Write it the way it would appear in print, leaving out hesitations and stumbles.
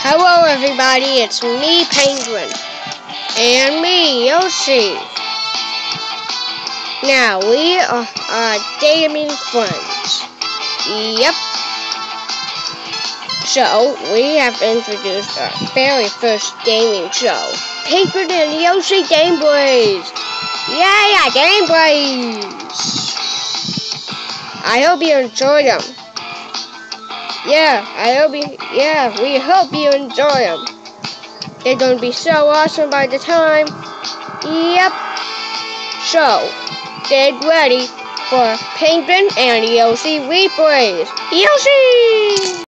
Hello everybody, it's me, Penguin, and me, Yoshi. Now, we are gaming friends. Yep. So, we have introduced our very first gaming show, Penguin and Yoshi Game Boys. Yeah, Game Boys. I hope you enjoy them. We hope you enjoy them. They're going to be so awesome by the time. Yep. So, get ready for Penguin and Yoshi Replays. Yoshi!